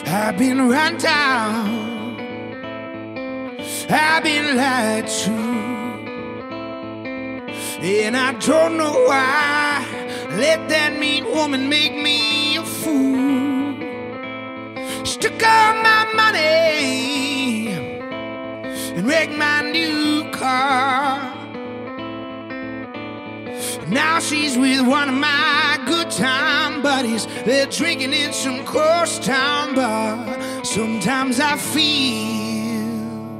I've been run down, I've been lied to, and I don't know why. Let that mean woman make me a fool. She took all my money and wrecked my new car. Now she's with one of my good time buddies. They're drinking in some coast town bar. Sometimes I feel,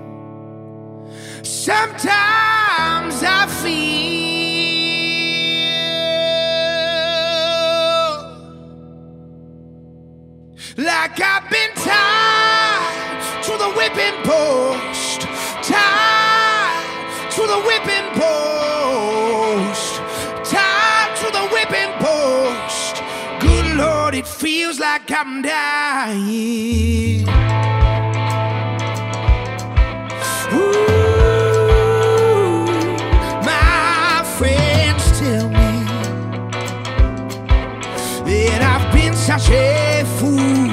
sometimes I feel like I've been tied to the whipping post, tied to the whipping post, tied to the whipping post. Good Lord, it feels like I'm dying. Ooh, my friends tell me that I've been such a fool,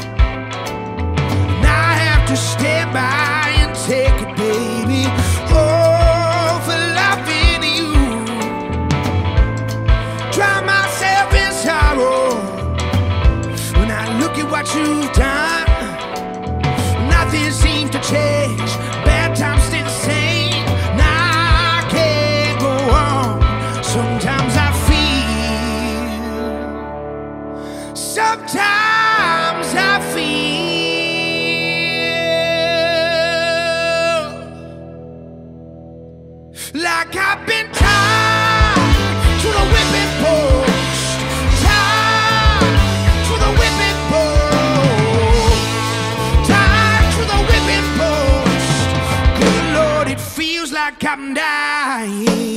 and I have to stand by and take it, baby. Oh, for loving you, drown myself in sorrow. When I look at what you've done, nothing seems to change. Bad times stay the same. Now I can't go on. Sometimes I feel, sometimes I feel like I've been tied to the whipping post, tied to the whipping post, tied to the whipping post. Good Lord, it feels like I'm dying.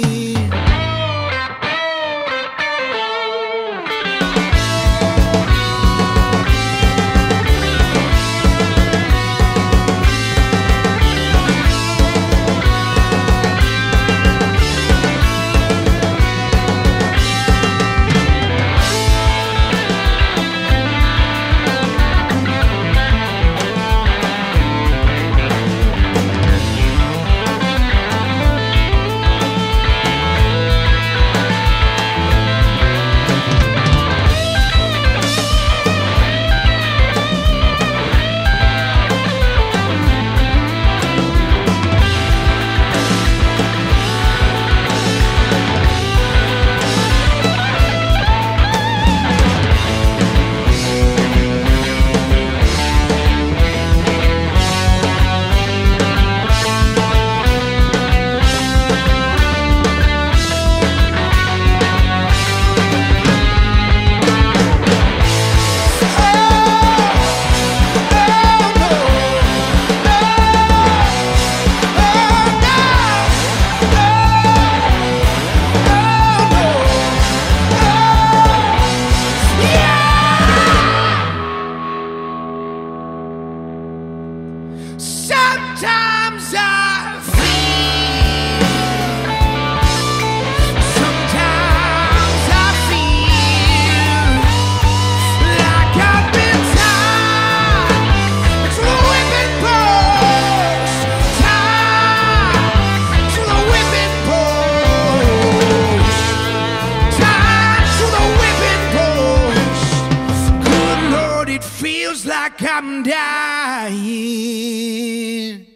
Sometimes I feel, sometimes I feel like I've been tied to the whipping post, tied to the whipping post, tied to the whipping post. Good Lord, it feels like I'm dying.